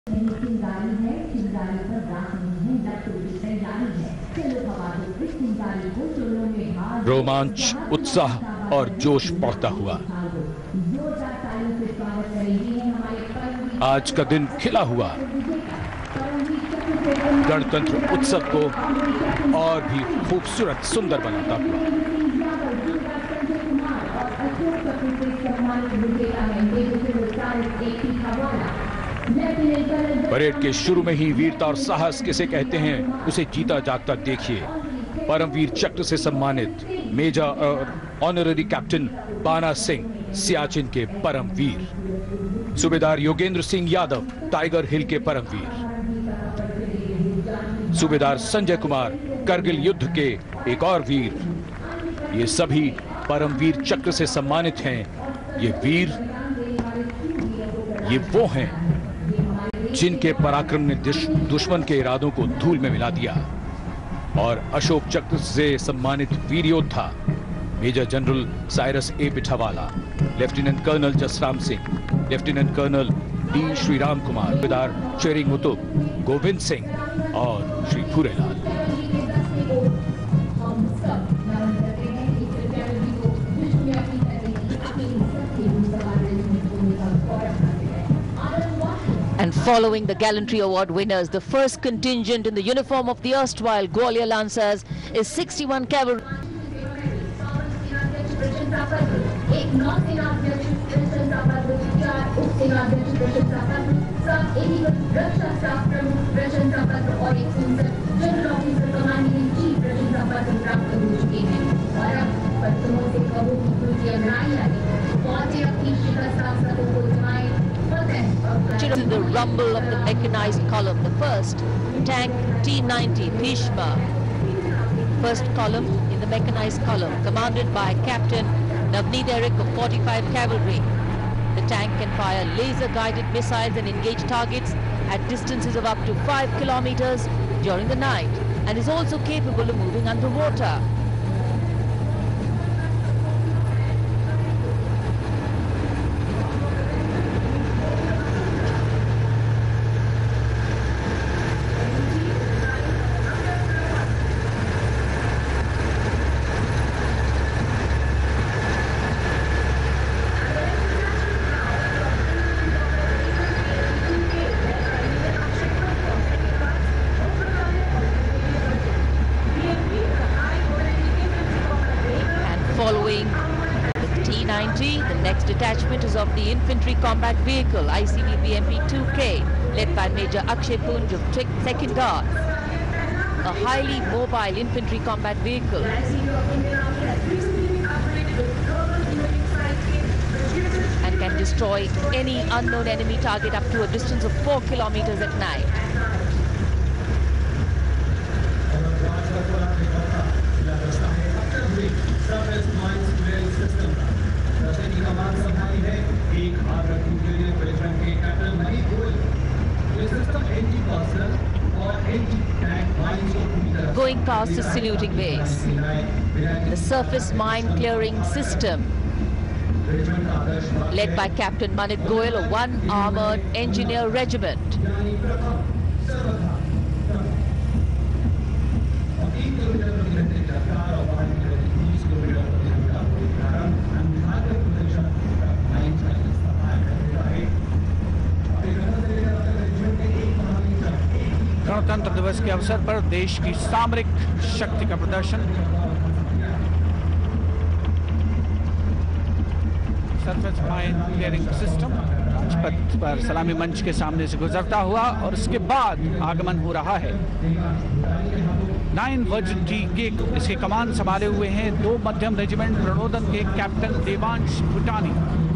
रोमांच, उत्साह और जोश बढ़ता हुआ। आज का दिन खिला हुआ गणतंत्र उत्सव को और भी खूबसूरत सुंदर बनाता हुआ। परेड के शुरू में ही वीरता और साहस किसे कहते हैं उसे जीता जागता देखिए। परमवीर चक्र से सम्मानित मेजर और ऑनररी कैप्टन बाना सिंह सियाचिन के परमवीर, सूबेदार योगेंद्र सिंह यादव टाइगर हिल के परमवीर, सूबेदार संजय कुमार करगिल युद्ध के एक और वीर। ये सभी परमवीर चक्र से सम्मानित हैं। ये वीर, ये वो हैं जिनके पराक्रम ने दुश्मन के इरादों को धूल में मिला दिया। और अशोक चक्र से सम्मानित वीर योद्धा major general Cyrus A Pithawala, lieutenant colonel Jasram Singh, lieutenant colonel D Shriram Kumar, सूबेदार चेरिंग मुतुब, गोविंद सिंह और Shri Bhurelal. And following the Gallantry Award winners, the first contingent in the uniform of the erstwhile Gwalior Lancers is 61 Cavalry. The rumble of the mechanized column, the first tank T-90 Bhishma, first column in the mechanized column, commanded by Captain Navneet Eric of 45 Cavalry. The tank can fire laser-guided missiles and engage targets at distances of up to 5 kilometers during the night, and is also capable of moving underwater. Following the T-90, the next detachment is of the Infantry Combat Vehicle ICV BMP-2K, led by Major Akshay Punj of 2nd Guard, a highly mobile infantry combat vehicle. And can destroy any unknown enemy target up to a distance of 4 kilometers at night. Going past the saluting base, the surface mine clearing system, led by Captain Manit Goyal of 1 Armored Engineer Regiment. गणतंत्र दिवस के अवसर पर देश की सामरिक शक्ति का प्रदर्शन। Surface mine clearing system Rajpath पर सलामी मंच के सामने से गुजरता हुआ और उसके बाद आगमन हो रहा है। 9 वर्जन टी के इसके कमान संभाले हुए हैं 2 मध्यम रेजिमेंट प्रणोदन के कैप्टन देवांश भूटानी।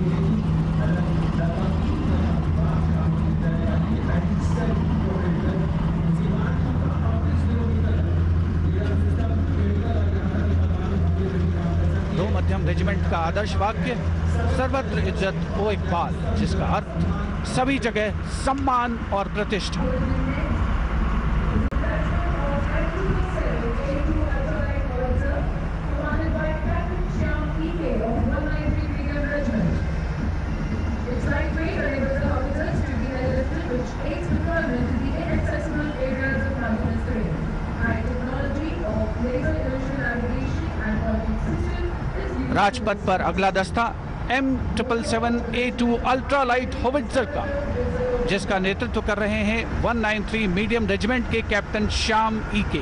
मध्यम रेजिमेंट का आदर्श वाक्य सर्वत्र इज्जत ओ इकबाल, जिसका अर्थ सभी जगह सम्मान और प्रतिष्ठा। It's lightweight and able to officers to be a little bit Rajpath पर अगला दस्ता M777A2 अल्ट्रा लाइट होविट्जर का, जिसका नेतृत्व कर रहे हैं 193 मीडियम रेजिमेंट के कैप्टन श्याम ईके।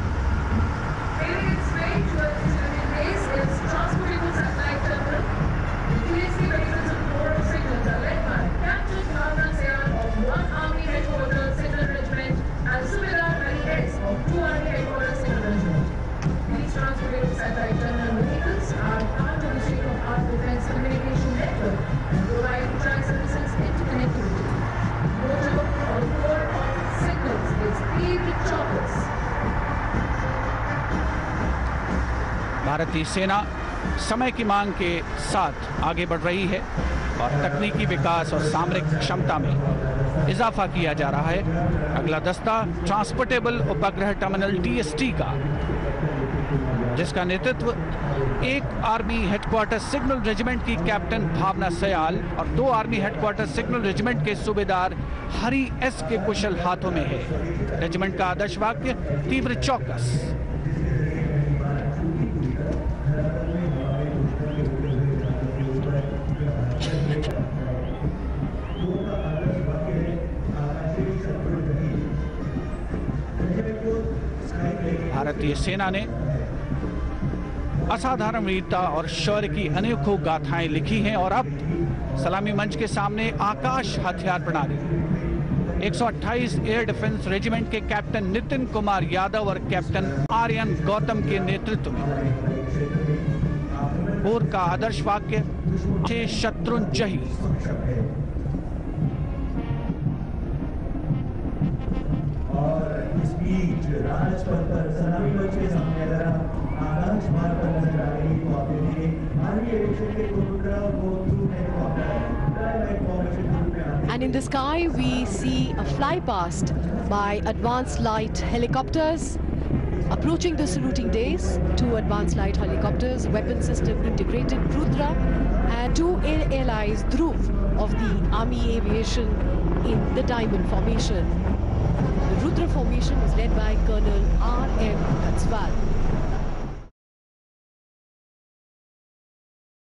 भारतीय सेना समय की मांग के साथ आगे बढ़ रही है और तकनीकी विकास और सामरिक क्षमता में इजाफा किया जा रहा है। अगला दस्ता ट्रांसपोर्टेबल उपग्रह टर्मिनल TST का, जिसका नेतृत्व एक आर्मी हेडक्वार्टर सिग्नल रेजिमेंट की कैप्टन भावना सयाल और 2 आर्मी हेडक्वार्टर सिग्नल रेजिमेंट के सूबेदार हरि एस के कुशल हाथों में है। रेजिमेंट का आदर्श वाक्य तीव्र चौकस। भारतीय सेना ने असाधारण वीरता और शौर्य की अनेकों गाथाएं लिखी हैं और अब सलामी मंच के सामने आकाश हथियार प्रणाली 128 एयर डिफेंस रेजिमेंट के कैप्टन नितिन कुमार यादव और कैप्टन आर्यन गौतम के नेतृत्व में कोर का आदर्श वाक्य शत्रुंजयी। राजपथ पर सलामी मंच के सामने अगर आकाश मार्ग पर नजर आ रही तो आप देखिए आर्मी एविएशन के कोबरा वो थ्रू helicopter. And in the sky we see a fly past by advanced light helicopters approaching the saluting days. 2 advanced light helicopters, weapon system integrated Rudra, and 2 ALIs Dhruv of the Army Aviation in the diamond formation. The Rudra formation is led by Colonel R.M. Katswal.